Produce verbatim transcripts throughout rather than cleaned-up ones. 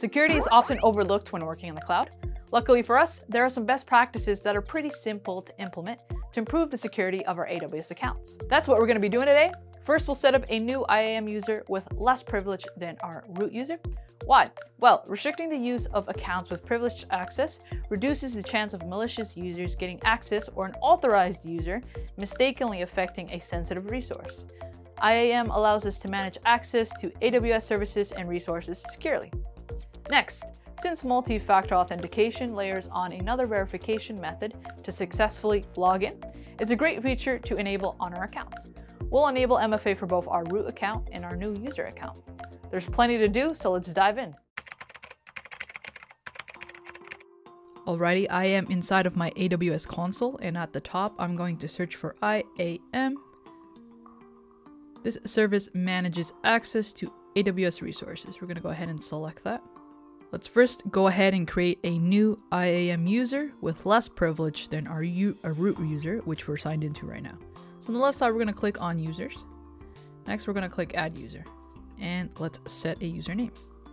Security is often overlooked when working in the cloud. Luckily for us, there are some best practices that are pretty simple to implement to improve the security of our A W S accounts. That's what we're going to be doing today. First, we'll set up a new I A M user with less privilege than our root user. Why? Well, restricting the use of accounts with privileged access reduces the chance of malicious users getting access or an authorized user mistakenly affecting a sensitive resource. I A M allows us to manage access to A W S services and resources securely. Next, since multi-factor authentication layers on another verification method to successfully log in, it's a great feature to enable on our accounts. We'll enable M F A for both our root account and our new user account. There's plenty to do, so let's dive in. Alrighty, I am inside of my A W S console, and at the top, I'm going to search for I A M. This service manages access to A W S resources. We're going to go ahead and select that. Let's first go ahead and create a new I A M user with less privilege than our, U our root user, which we're signed into right now. So on the left side, we're going to click on users. Next, we're going to click add user. And let's set a username.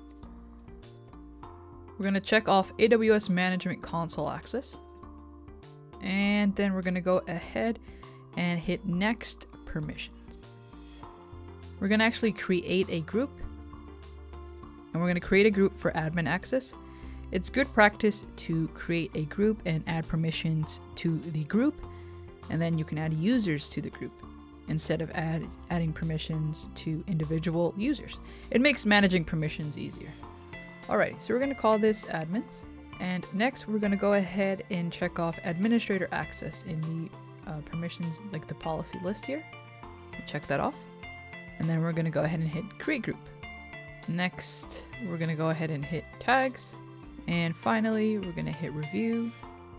We're going to check off A W S Management Console access. And then we're going to go ahead and hit next permissions. We're going to actually create a group. And we're going to create a group for admin access. It's good practice to create a group and add permissions to the group, and then you can add users to the group instead of add, adding permissions to individual users. It makes managing permissions easier. Alright, so we're going to call this admins, and next we're going to go ahead and check off administrator access in the uh, permissions, like the policy list here. Check that off, and then we're going to go ahead and hit create group. Next, we're going to go ahead and hit tags. And finally, we're going to hit review.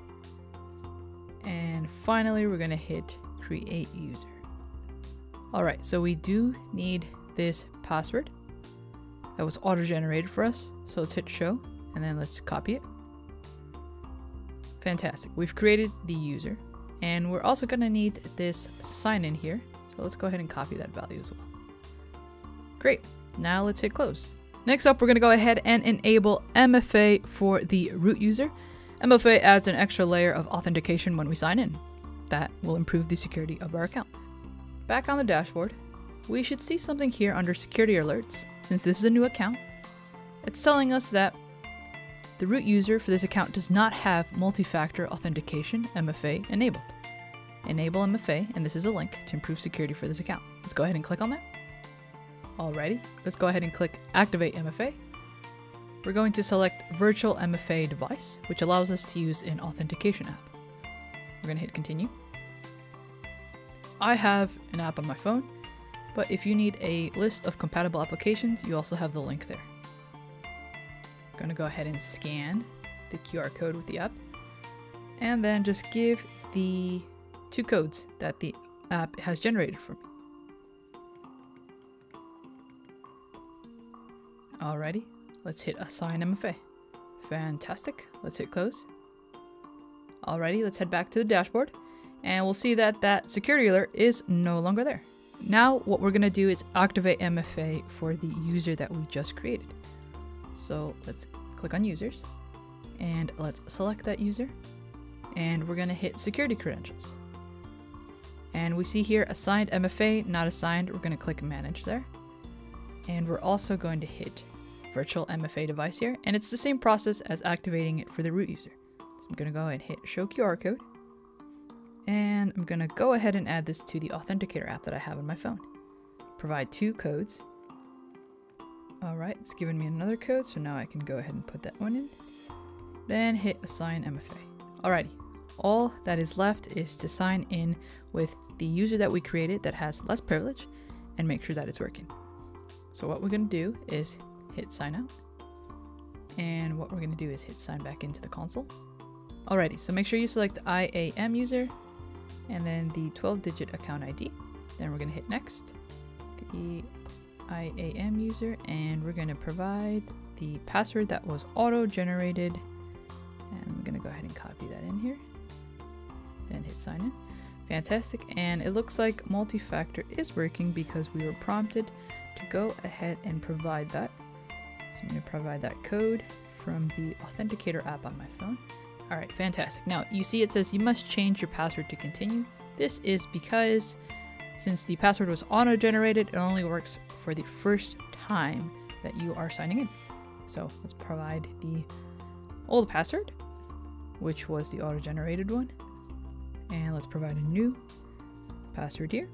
And finally, we're going to hit create user. All right, so we do need this password that was auto-generated for us. So let's hit show and then let's copy it. Fantastic. We've created the user, and we're also going to need this sign in here. So let's go ahead and copy that value as well. Great. Now let's hit close. Next up, we're going to go ahead and enable M F A for the root user. M F A adds an extra layer of authentication when we sign in. That will improve the security of our account. Back on the dashboard, we should see something here under security alerts. Since this is a new account, it's telling us that the root user for this account does not have multi-factor authentication M F A enabled. Enable M F A, and this is a link to improve security for this account. Let's go ahead and click on that. Alrighty, let's go ahead and click Activate M F A. We're going to select Virtual M F A Device, which allows us to use an authentication app. We're going to hit Continue. I have an app on my phone, but if you need a list of compatible applications, you also have the link there. I'm going to go ahead and scan the Q R code with the app, and then just give the two codes that the app has generated for me. Alrighty, let's hit Assign M F A. Fantastic. Let's hit Close. Alrighty, let's head back to the dashboard, and we'll see that that security alert is no longer there. Now, what we're going to do is activate M F A for the user that we just created. So let's click on Users, and let's select that user, and we're going to hit Security Credentials. And we see here Assigned M F A, not assigned. We're going to click Manage there. And we're also going to hit Virtual M F A Device here, and it's the same process as activating it for the root user. So I'm going to go ahead and hit Show Q R Code, and I'm going to go ahead and add this to the Authenticator app that I have on my phone. Provide two codes. Alright, it's given me another code, so now I can go ahead and put that one in. Then hit Assign M F A. Alrighty, all that is left is to sign in with the user that we created that has less privilege and make sure that it's working. So what we're going to do is hit sign out, and what we're going to do is hit sign back into the console. Alrighty, so make sure you select I A M user and then the twelve digit account I D. Then we're going to hit next, the I A M user, and we're going to provide the password that was auto generated, and I'm going to go ahead and copy that in here, then hit sign in. Fantastic, and it looks like multi-factor is working because we were prompted to go ahead and provide that. So I'm going to provide that code from the Authenticator app on my phone. All right, fantastic. Now you see it says you must change your password to continue. This is because since the password was auto-generated, it only works for the first time that you are signing in. So let's provide the old password, which was the auto-generated one. And let's provide a new password here.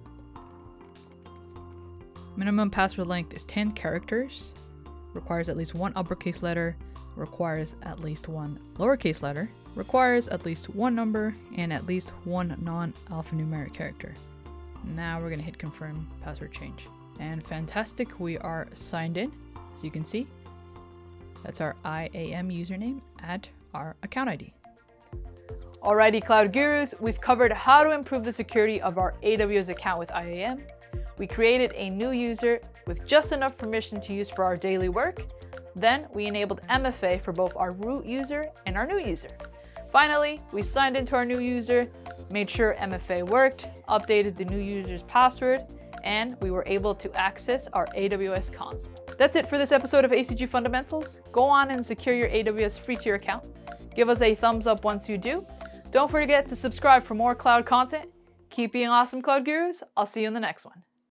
Minimum password length is ten characters, requires at least one uppercase letter, requires at least one lowercase letter, requires at least one number, and at least one non-alphanumeric character. Now we're gonna hit confirm password change. And fantastic, we are signed in. As you can see, that's our I A M username at our account I D. Alrighty, Cloud Gurus, we've covered how to improve the security of our A W S account with I A M. We created a new user with just enough permission to use for our daily work. Then we enabled M F A for both our root user and our new user. Finally, we signed into our new user, made sure M F A worked, updated the new user's password, and we were able to access our A W S console. That's it for this episode of A C G Fundamentals. Go on and secure your A W S free tier account. Give us a thumbs up once you do. Don't forget to subscribe for more cloud content. Keep being awesome, Cloud Gurus. I'll see you in the next one.